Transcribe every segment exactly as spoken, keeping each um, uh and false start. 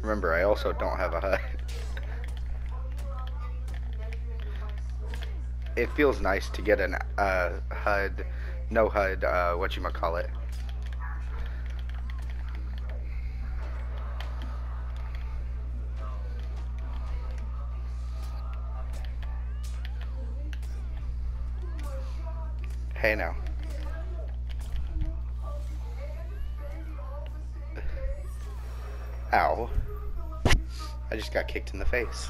Remember, I also don't have a H U D. It feels nice to get an uh, H U D, no H U D, uh, whatchamacallit. Hey now. Ow. I just got kicked in the face.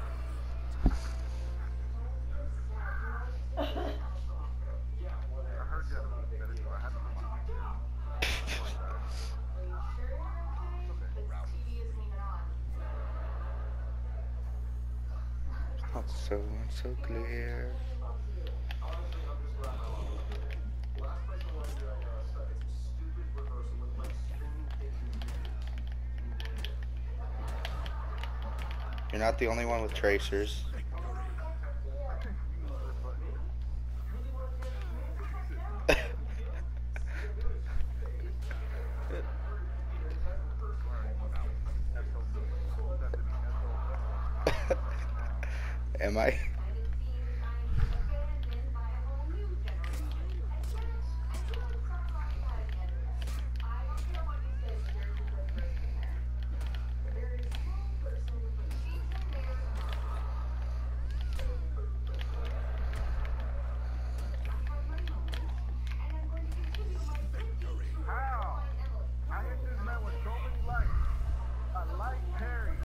Not so, not so clear. You're not the only one with tracers. Am I?